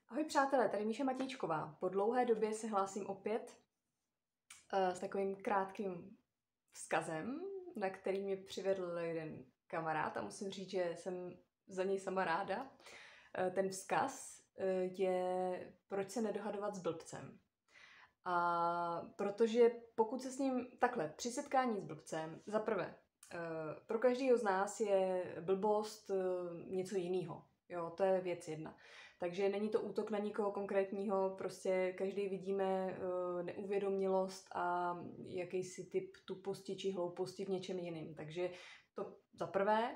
Ahoj přátelé, tady Míša Matějčková. Po dlouhé době se hlásím opět s takovým krátkým vzkazem, na který mě přivedl jeden kamarád a musím říct, že jsem za něj sama ráda. Ten vzkaz je, proč se nedohadovat s blbcem. A protože pokud se s ním takhle, při setkání s blbcem, za prvé, pro každého z nás je blbost něco jiného. Jo, to je věc jedna. Takže není to útok na nikoho konkrétního, prostě každý vidíme neuvědomělost a jakýsi typ tuposti či hlouposti v něčem jiným. Takže to za prvé.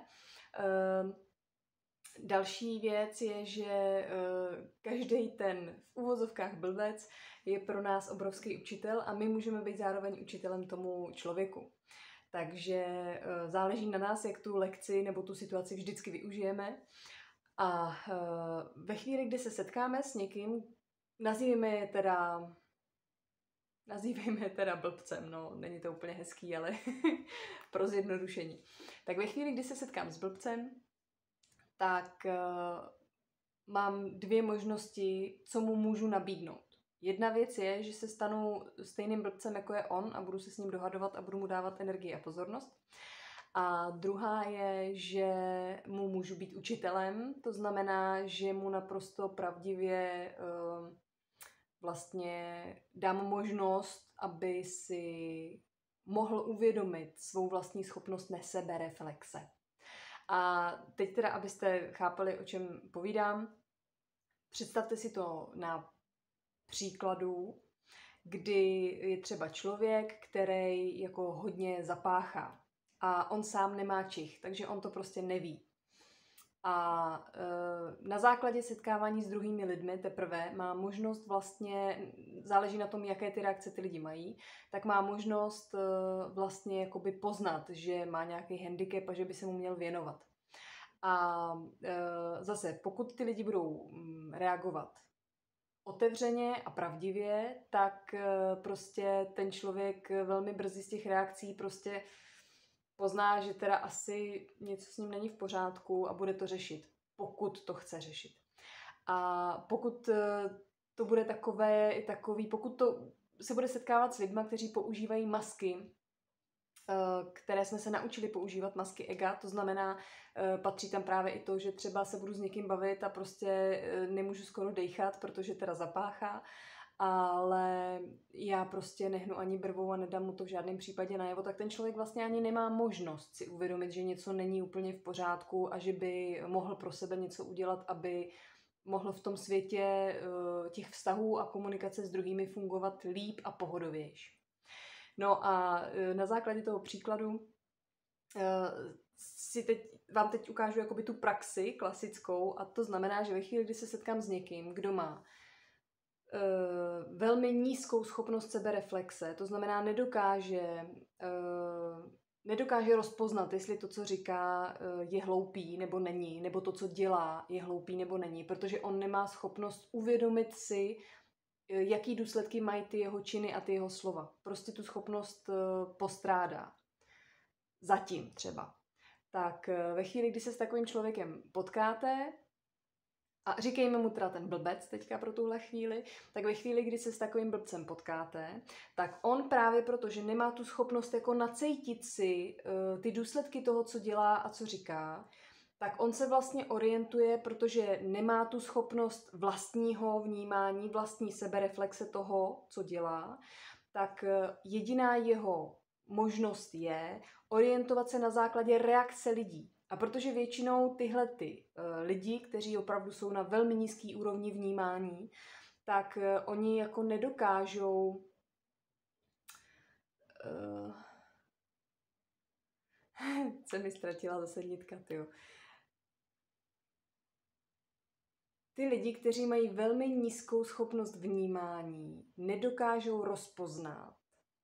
Další věc je, že každý ten v uvozovkách blbec je pro nás obrovský učitel a my můžeme být zároveň učitelem tomu člověku. Takže záleží na nás, jak tu lekci nebo tu situaci vždycky využijeme. A ve chvíli, kdy se setkáme s někým, nazývejme je teda blbcem, no, není to úplně hezký, ale pro zjednodušení. Tak ve chvíli, kdy se setkám s blbcem, tak mám dvě možnosti, co mu můžu nabídnout. Jedna věc je, že se stanu stejným blbcem, jako je on a budu se s ním dohadovat a budu mu dávat energii a pozornost. A druhá je, že mu můžu být učitelem, to znamená, že mu naprosto pravdivě vlastně dám možnost, aby si mohl uvědomit svou vlastní schopnost nesebereflexe. A teď teda, abyste chápali, o čem povídám, představte si to na příkladu, kdy je třeba člověk, který jako hodně zapáchá. A on sám nemá čich, takže on to prostě neví. A na základě setkávání s druhými lidmi teprve má možnost vlastně, záleží na tom, jaké ty reakce ty lidi mají, tak má možnost vlastně jakoby poznat, že má nějaký handicap a že by se mu měl věnovat. A zase, pokud ty lidi budou reagovat otevřeně a pravdivě, tak prostě ten člověk velmi brzy z těch reakcí prostě pozná, že teda asi něco s ním není v pořádku a bude to řešit, pokud to chce řešit. A pokud to bude takový, pokud to se bude setkávat s lidmi, kteří používají masky, které jsme se naučili používat, masky ega, to znamená, patří tam právě i to, že třeba se budu s někým bavit a prostě nemůžu skoro dejchat, protože teda zapáchá, ale já prostě nehnu ani brvou a nedám mu to v žádném případě najevo, tak ten člověk vlastně ani nemá možnost si uvědomit, že něco není úplně v pořádku a že by mohl pro sebe něco udělat, aby mohl v tom světě těch vztahů a komunikace s druhými fungovat líp a pohodovější. No a na základě toho příkladu vám teď ukážu jakoby tu praxi klasickou a to znamená, že ve chvíli, kdy se setkám s někým, kdo má velmi nízkou schopnost sebereflexe, to znamená nedokáže rozpoznat, jestli to, co říká, je hloupý nebo není, nebo to, co dělá, je hloupý nebo není, protože on nemá schopnost uvědomit si, jaký důsledky mají ty jeho činy a ty jeho slova. Prostě tu schopnost postrádá. Zatím třeba. Tak ve chvíli, kdy se s takovým člověkem potkáte, a říkejme mu teda ten blbec teďka pro tuhle chvíli, tak ve chvíli, kdy se s takovým blbcem potkáte, tak on právě proto, že nemá tu schopnost jako nacejtit si ty důsledky toho, co dělá a co říká, tak on se vlastně orientuje, protože nemá tu schopnost vlastního vnímání, vlastní sebereflexe toho, co dělá, tak jediná jeho možnost je orientovat se na základě reakce lidí. A protože většinou tyhle lidi, kteří opravdu jsou na velmi nízký úrovni vnímání, tak oni jako nedokážou se mi ztratila zase nitka, tyjo. Ty lidi, kteří mají velmi nízkou schopnost vnímání, nedokážou rozpoznat,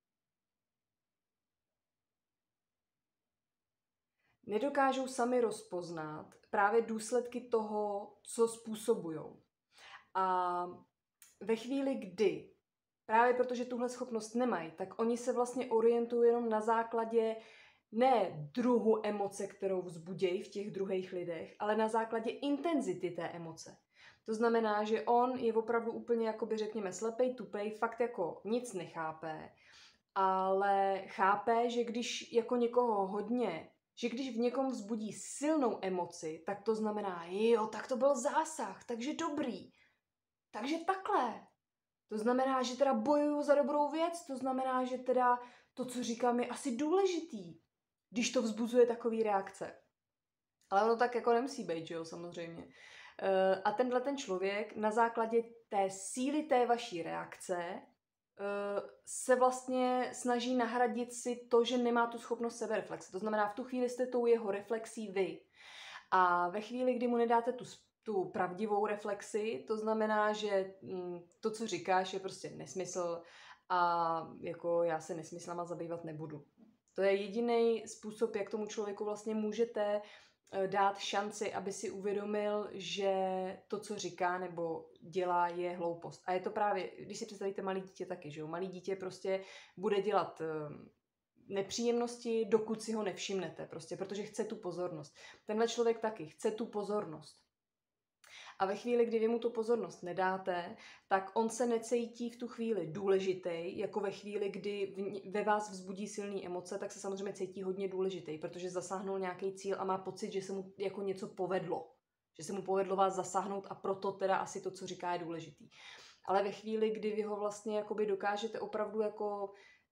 nedokážou sami rozpoznat právě důsledky toho, co způsobujou. A ve chvíli, kdy, právě protože tuhle schopnost nemají, tak oni se vlastně orientují jenom na základě ne druhu emoce, kterou vzbudějí v těch druhých lidech, ale na základě intenzity té emoce. To znamená, že on je opravdu úplně, jakoby řekněme, slepej, tupej, fakt jako nic nechápe, ale chápe, že když jako někoho hodně, že když v někom vzbudí silnou emoci, tak to znamená, jo, tak to byl zásah, takže dobrý. Takže takhle. To znamená, že teda bojuju za dobrou věc, to znamená, že teda to, co říkám, je asi důležitý, když to vzbuzuje takový reakce. Ale ono tak jako nemusí být, že jo, samozřejmě. A tenhle ten člověk na základě té síly té vaší reakce se vlastně snaží nahradit si to, že nemá tu schopnost sebereflexe. To znamená, v tu chvíli jste tou jeho reflexí vy. A ve chvíli, kdy mu nedáte tu pravdivou reflexi, to znamená, že to, co říkáš, je prostě nesmysl a jako já se nesmyslama zabývat nebudu. To je jediný způsob, jak tomu člověku vlastně můžete dát šanci, aby si uvědomil, že to, co říká nebo dělá, je hloupost. A je to právě, když si představíte malé dítě taky, že jo? Malé dítě prostě bude dělat nepříjemnosti, dokud si ho nevšimnete, prostě, protože chce tu pozornost. Tenhle člověk taky chce tu pozornost. A ve chvíli, kdy vy mu tu pozornost nedáte, tak on se necítí v tu chvíli důležitý, jako ve chvíli, kdy ve vás vzbudí silné emoce, tak se samozřejmě cítí hodně důležitý, protože zasáhnul nějaký cíl a má pocit, že se mu jako něco povedlo. Že se mu povedlo vás zasáhnout a proto teda asi to, co říká, je důležitý. Ale ve chvíli, kdy vy ho vlastně jakoby dokážete opravdu jako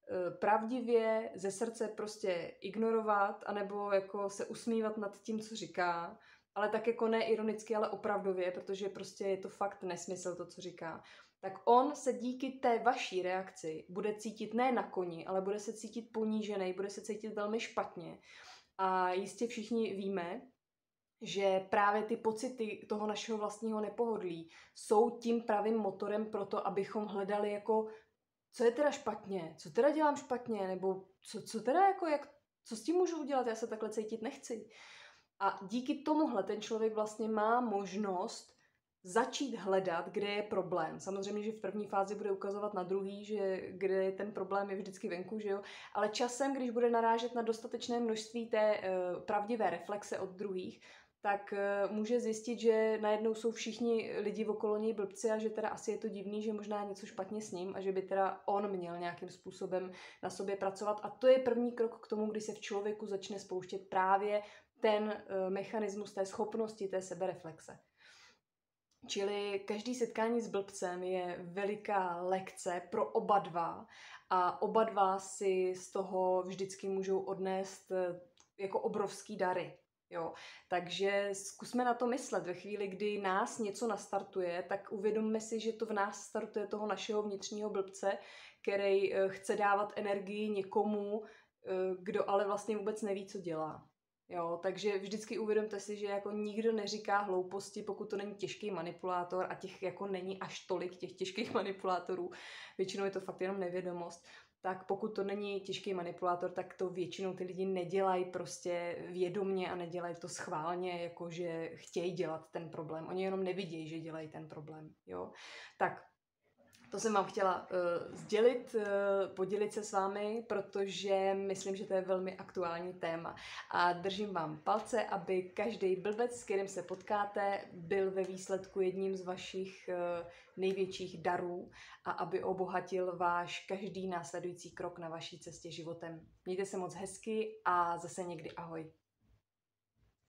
pravdivě ze srdce prostě ignorovat, anebo jako se usmívat nad tím, co říká, ale tak jako ne ironicky, ale opravdově, protože prostě je to fakt nesmysl to, co říká, tak on se díky té vaší reakci bude cítit ne na koni, ale bude se cítit ponížený, bude se cítit velmi špatně. A jistě všichni víme, že právě ty pocity toho našeho vlastního nepohodlí jsou tím pravým motorem pro to, abychom hledali jako, co je teda špatně, co teda dělám špatně, nebo co teda jako, co s tím můžu udělat, já se takhle cítit nechci. A díky tomuhle ten člověk vlastně má možnost začít hledat, kde je problém. Samozřejmě, že v první fázi bude ukazovat na druhý, že kde je ten problém je vždycky venku, že jo? Ale časem, když bude narážet na dostatečné množství té pravdivé reflexe od druhých, tak může zjistit, že najednou jsou všichni lidi okolo něj blbci a že teda asi je to divný, že možná něco špatně s ním a že by teda on měl nějakým způsobem na sobě pracovat. A to je první krok k tomu, kdy se v člověku začne spouštět právě ten mechanismus té schopnosti, té sebereflexe. Čili každý setkání s blbcem je veliká lekce pro oba dva a oba dva si z toho vždycky můžou odnést jako obrovský dary. Jo. Takže zkusme na to myslet. Ve chvíli, kdy nás něco nastartuje, tak uvědomme si, že to v nás startuje toho našeho vnitřního blbce, který chce dávat energii někomu, kdo ale vlastně vůbec neví, co dělá. Jo, takže vždycky uvědomte si, že jako nikdo neříká hlouposti, pokud to není těžký manipulátor a těch jako není až tolik těch těžkých manipulátorů. Většinou je to fakt jenom nevědomost. Tak pokud to není těžký manipulátor, tak to většinou ty lidi nedělají prostě vědomně a nedělají to schválně, jakože chtějí dělat ten problém. Oni jenom nevidějí, že dělají ten problém. Jo? Tak to jsem vám chtěla sdělit, podělit se s vámi, protože myslím, že to je velmi aktuální téma. A držím vám palce, aby každý blbec, s kterým se potkáte, byl ve výsledku jedním z vašich největších darů a aby obohatil váš každý následující krok na vaší cestě životem. Mějte se moc hezky a zase někdy ahoj.